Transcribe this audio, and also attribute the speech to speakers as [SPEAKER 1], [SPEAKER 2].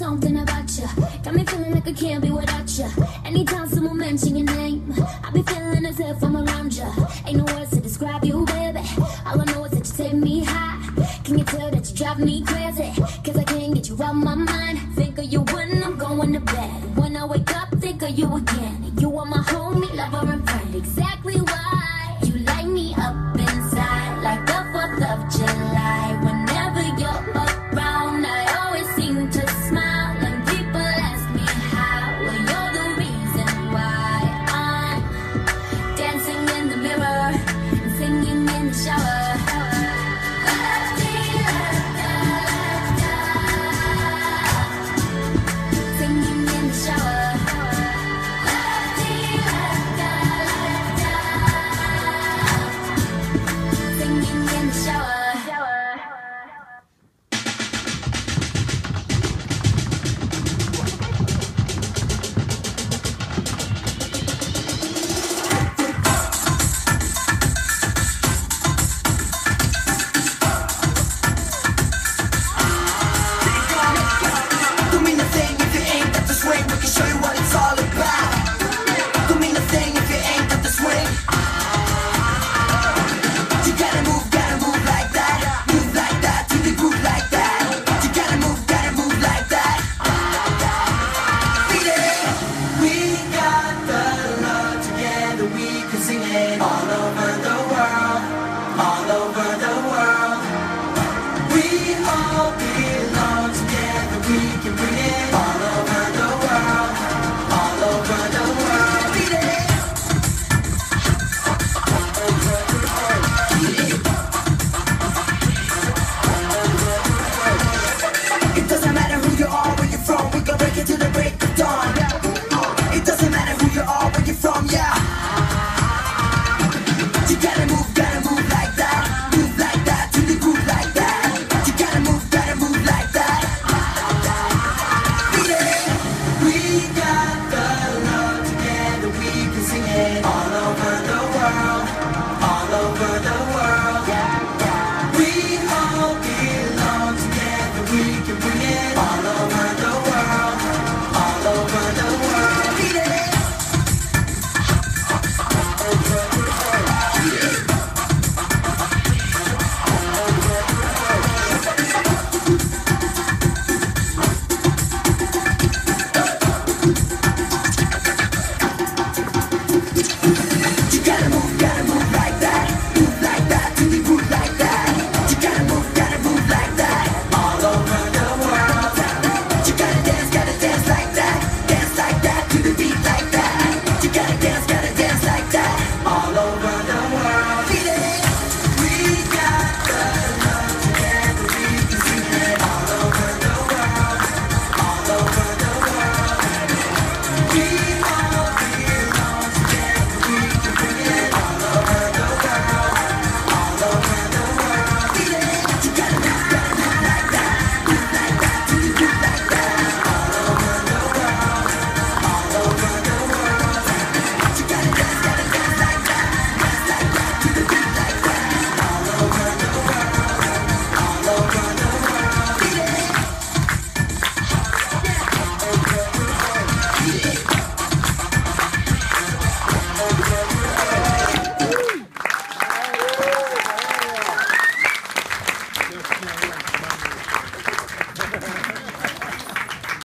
[SPEAKER 1] something about you. Got me feeling like I can't be without you. Anytime someone mention your name, I be feeling as if I'm around you. Ain't no words to describe you, baby. All I know is that you take me high. Can you tell that you drive me crazy?